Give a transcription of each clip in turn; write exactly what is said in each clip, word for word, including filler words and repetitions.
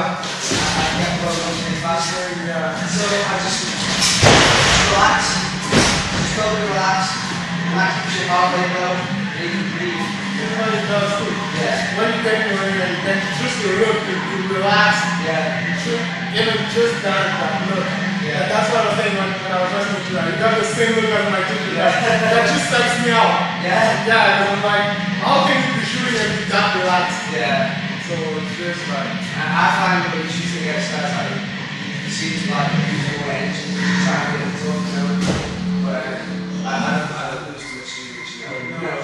I, I get programs faster. Yeah. So I just relax, just totally relax, and that keeps your heart rate low, and you can breathe. It really does too. Yeah. When you get your you get just your look, you, you relax. Yeah. You should, even just that, that look. Yeah. And that's what I was saying when, when I was listening to that. You got the same look as my teacher. Yeah. That, that just sets me out. Yeah. Yeah, because I'm like, how can you be shooting and be that relaxed? Yeah. So it's just like. And I find that when you're shooting against guys, like, you seem to like use more energy, trying to get it to you know. But uh, I, I don't, I don't lose too much sleep, which you know. No.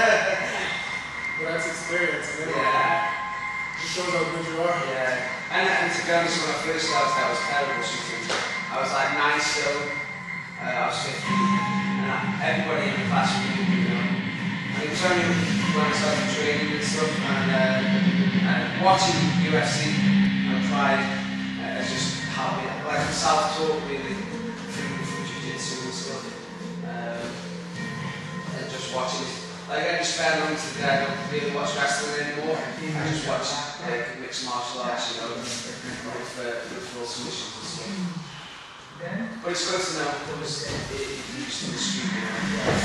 But that's experience, man. Yeah. It shows how good you are. Yeah. And, and to be honest, when I first started, I was terrible shooting. I was like nine stone, uh, I was fifteen, and I, everybody in the class knew me, you know. And it was only when I started training and stuff, and, uh, and watching U F C and Pride uh, has just helped me, like self-talk really, through, through jiu-jitsu and stuff. Um, and just watching it. Like I just spare moments of the day, I don't really watch wrestling anymore. I just watch like mixed martial arts, you know, with, uh, with full submissions and stuff. But it's good to know because it, it, it used to be street, you know.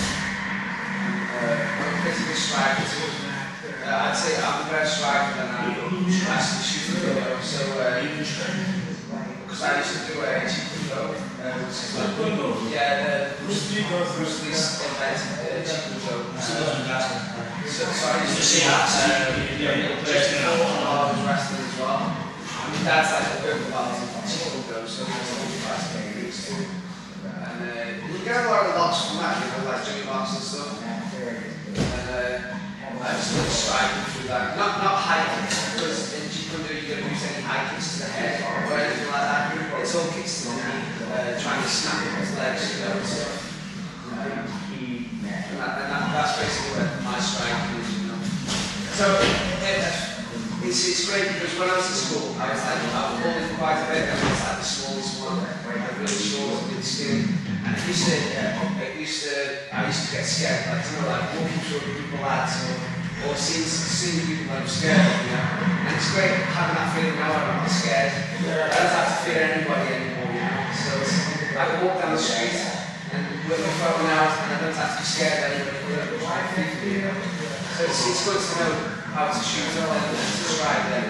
Uh, I'm a pretty good striker too. Uh, I'd say I'm a better striker than I am actually shooting video. So, because uh, I used to do a cheap window, uh, which is like, yeah, the Bruce Lee invented uh, cheap window. So, so I used to see that, uh, just before I was wrestling as well. My dad's like a purple belt in cheap window, so he was like fast techniques too. And uh, you get a lot of locks from that, you know, like Jimmy Box and stuff. And uh, I just started striking through that. Not, not high kicks, because in cheap window you don't use any high kicks to the head or anything like that. It's all kicks to the knee, uh, trying to snap his legs, you know, and stuff. Um, and that, and that, that's basically where my striking is, you know. So it, it's, it's great because when I was at school, I was like, I was holding quite a bit, I was like the smallest one, like really short, really skinny. And it used to, uh, it used to, I used to get scared, like, you know, like walking through a group of lads or, or seeing, seeing people that I'm scared of, you know. And it's great having that feeling now when I'm not scared. I don't have to fear anybody anymore, you know. So it's, I can walk down the street and with my phone out and I don't have to be scared of anybody who will try to feed me, you know. So it's, it's good to know how to shoot and to strike them.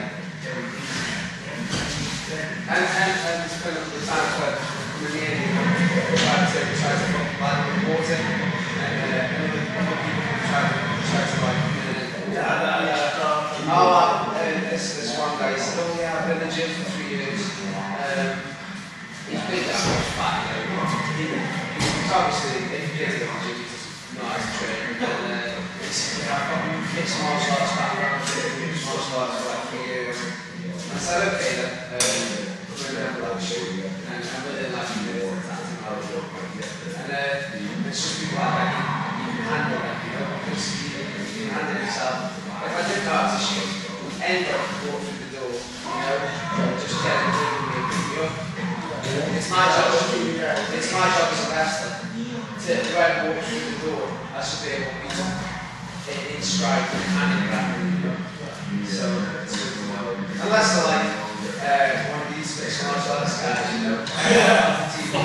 And, and, and it's kind of the times where we're near, you know, try to, try to put blood in the water, and uh, other people try to, try to like, uh, yeah, yeah, yeah. Oh, uh, this, this one guy said, oh yeah, I've been in the gym for three years. Um, he's been that much fat, you know. He, he's obviously, if he gets in the gym, he's just not as trained. And uh, it's, you know, I've got mixed martial arts background, mixed martial arts for like three years. I said, okay then, um, we're going to have a shoot. And I'm within like a minute, and uh, it's just people like that, you can handle it, you know, because you, you can handle it yourself. If I didn't know how to shoot, anybody could walk through the door, you know, just get in the room and pick me up. It's my job, it's my job as a wrestler, to when I walk through the door, I should be able to beat them in, in stride and hand it back, you know. So, it's good to know. Unless they're like, uh, one of these mixed martial arts guys, you know. Yeah.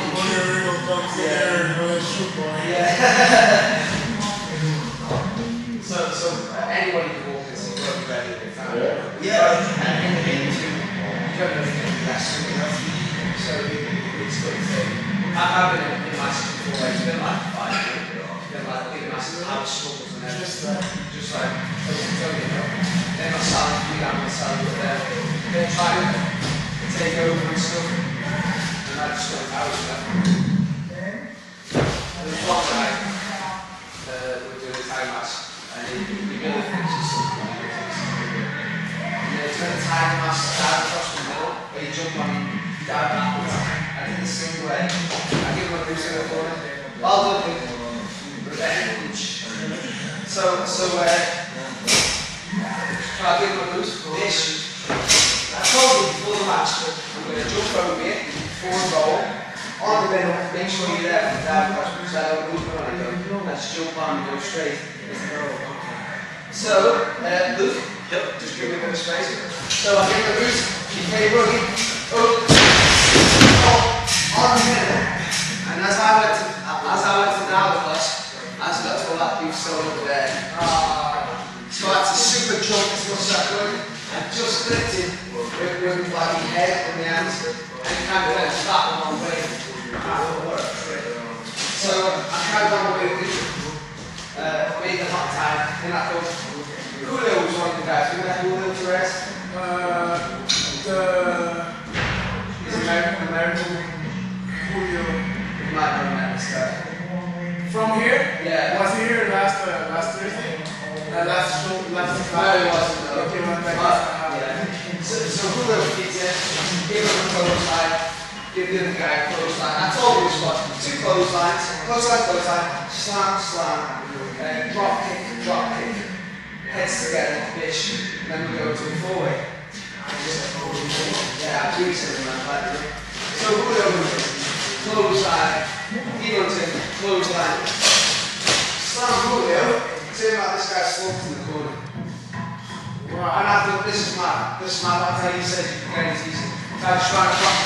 Yeah. so, so uh, anybody can walk in and go ready if they found it. Yeah. And in the game too, you don't know if you're going to be wrestling, you know. So it's good to I've, I've been in, in matches before, it's been like five years. It's been like big matches, house struggles and everything. Just, uh, just like, you know, they're not selling food, I'm not selling, but they're, they're trying to take over and stuff. And I just got out of that. There was one guy, uh, we were doing a time match, and he, he really thinks he's something like this. And he's going to time match down across the middle, but he jumped on him, down backwards. I did the same way. I give him a boost in the corner. Well done, dude. Revenge. So, so, uh, I give him a boost. This. I told you before the match, I'm going to jump over here, forward roll, on the middle, make sure you're there for the down cross, because I don't move when I go. I just jump on and go straight. So, uh, Luke, just give me a bit of space. So I give the boot, he came running, up, oh, on the middle. And as I went to, as I went to now the class, as I got to all that beef still over there. Uh, so I had to super jump as much as I could. I just clipped him with, with like his head and the hands, and he kind of went back the wrong way. So I carried on the way with him, uh, made the hot time, and I thought, Julio was one of the guys. Remember Julio Torres? Uh, the He's American, American. Julio. You might not remember this guy. From here? Yeah. Was he here last uh, last Thursday? Uh, last show, last No, Friday? he wasn't. No. Okay, one back. But, yeah. So, so Julio beats it, give him a clothesline, give the other guy a clothesline. I told him this was two clotheslines, clothesline, clothesline, slam, slam, uh, drop kick, drop kick, heads together, bitch, and then we go to a four-way. Yeah, I'm doing something like that. So Julio moves in, clothesline, he runs in, clothesline, slam Julio. Turn out this guy's slumped in the corner. Wow. And I thought, this is mad. This is mad. That's how you said you can get it easy. So I just tried to drop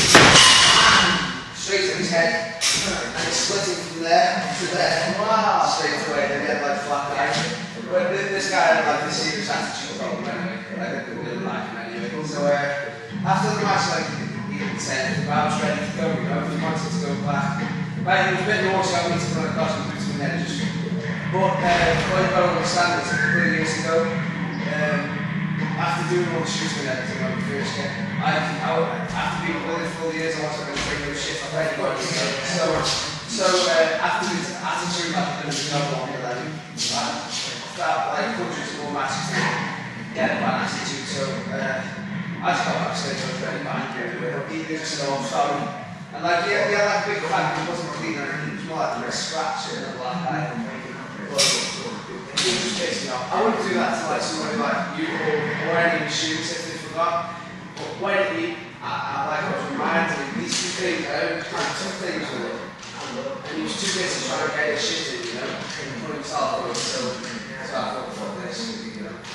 straight to his head. And it's splitting from there to there. Wow. Straight away. Then he had like flat eye. But this guy had like this serious attitude problem anyway. I didn't really like him anyway. So uh, after the match, like, he didn't say anything, but I was ready to go. You know, he wanted to go back. But he was a bit naughty. I wanted to run across and put him in there just. But uh, what you've got to understand is a couple of years ago, um, after doing all the shooting and everything on the first game, I, I, after being bullied for all the years, I wasn't going to take no shit off anybody. So, so uh, after his attitude, like, there was no longer than like, that, like, hundreds of more matches to get a bad attitude. So, uh, I just got backstage, I was very angry with him. He did say, oh, I'm sorry. And, like, he had, he had like, a big fan, he wasn't clean, and it was more like a scratch and a black eye. But it just pissed me off. I wouldn't do that to like somebody like you or, or any of the students if they forgot. But when he, I, I, like I was reminded of these two things, I only kind of took things with it. And he was too busy trying to get his shit in, you know, and put himself over. So, so I thought, fuck this, you know.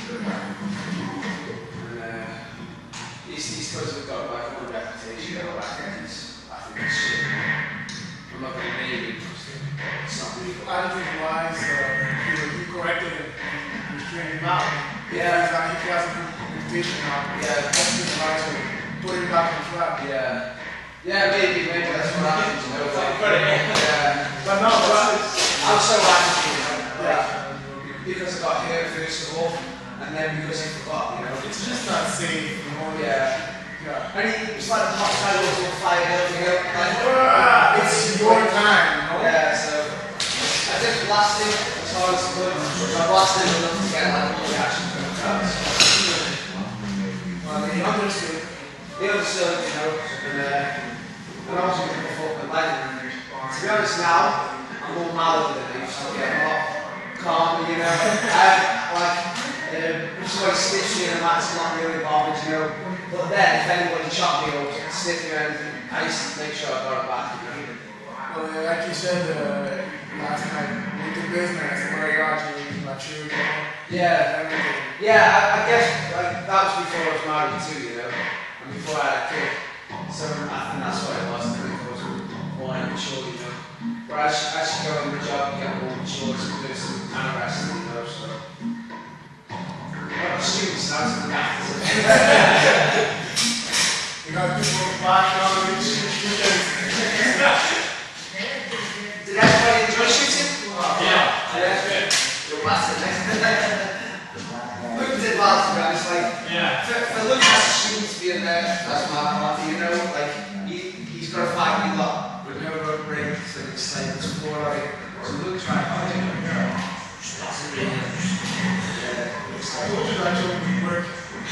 And uh, these, these guys have got like a good reputation, you know, like he's, I think it's shit. I'm not going to name it. It's not legal. Attitude-wise, uh, you, you corrected him. You trained him out. Yeah. He's not, he has a good reputation now. Yeah. Attitude-wise, so put him back on track. Yeah. Yeah, maybe, maybe that's what happens, you know. Like, yeah. But no, but I'm so happy, you know. Like, because I got hurt first of all, and then because he forgot, you know. it's just not safe, you know. Yeah. Yeah. And he, it's like the hot side was all fired up, you know. Like, Ah, it's your time, you know. yeah, so I just blasted as hard as I could. I blasted enough to get like a reaction from the crowd. Well, he understood. He understood, you know, and, uh, and I wasn't going to fuck with lightning. To be honest now, I'm more mild than I used to get. I'm a lot calmer, you know. I, like, um, if somebody sniffs me in a match, it's not really bothered, you know. But then, if anybody shot me or sniffed me or anything, I used to make sure I got it back, you know. Well, yeah, like you said uh, last night, with the business, where you are, you mature, you know. Yeah, Everything. yeah. I, I guess like that was before I was married too, you know, and before I had a kid. So I think that's what it was. I think I was more immature, you know. But I should, I should go in the job and get more mature to do some anorexia, you know. So, well, the students now to the actors. You got people back on the weekends. Did everybody enjoy shooting? Yeah, Yeah. good. You're bastard. Luke did well, to be honest. Like, Yeah. for, for Luke as a student to be in there, that's my party, you know. Like, he, he's got to fight me a lot with no rope break, so it's like it's more like. So Luke's right. Oh, yeah. I told you that joke would work.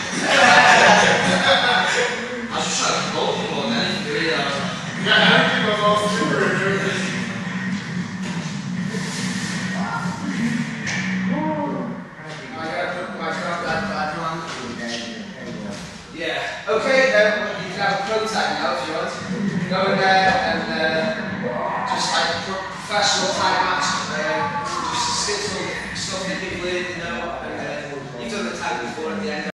I was just trying to go for it, man. Yeah, everything was all super nervous. I gotta put my stuff back back on. Yeah. Okay, then you can have a pro tag now if you want. Go in there and uh, just like a pro- professional tag match. Uh, just stick some stuff in people in, you know, and uh, you've done the tag before at the end.